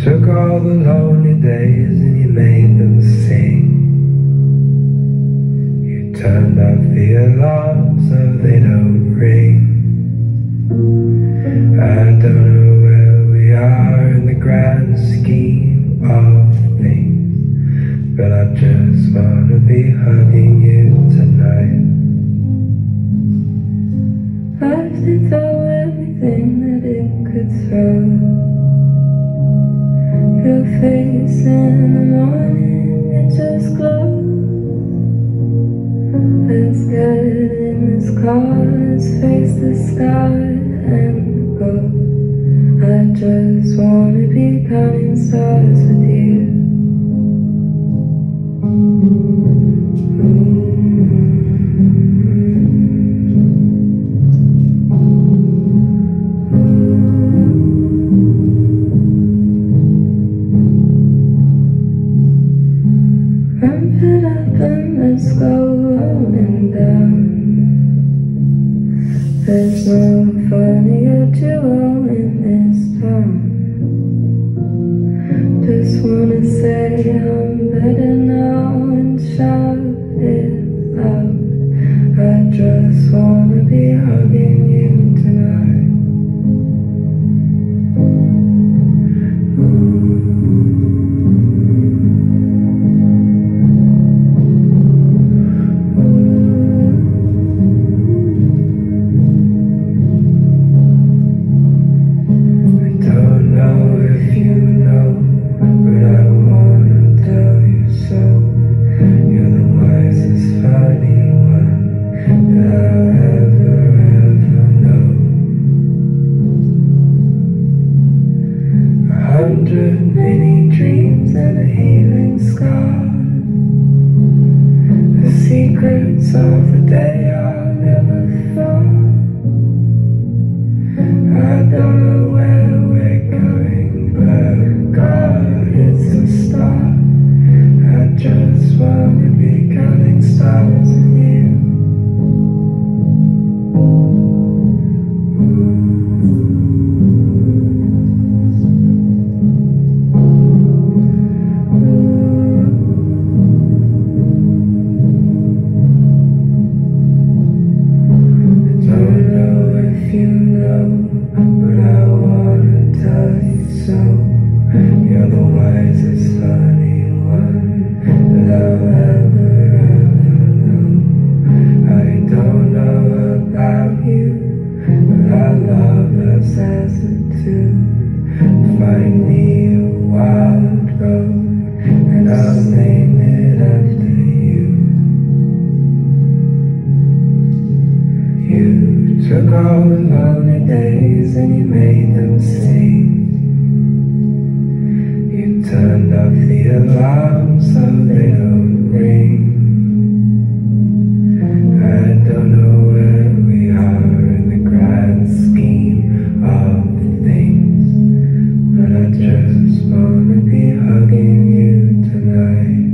took all the lonely days and you made them sing. You turned off the alarm so they don't ring. I don't know where we are in the grand scheme of things, but I just wanna be hugging you tonight. Life did throw everything that it could throw. Your face in the morning, it just glows. Let's get in this car, let's face the sky and go. I just wanna be counting stars with you. Ramp it up and let's go rolling down. There's no funnier duo in this town. Just wanna say I'm better now and shout it loud. I just wanna be hugging you tonight. Many dreams and a healing scar. The secrets of the day are never found. I don't know where we're going, but God, it's a start. I just wanna be counting stars with you. But I wanna tell you so. You're the wisest, funny one that I'll ever know. I don't know about you, but I love us as a two. Find me a wild road, and I'll name it after you. You took all the lonely days and you made them sing. You turned off the alarm so they don't ring. I don't know where we are in the grand scheme of things, but I just wanna be hugging you tonight.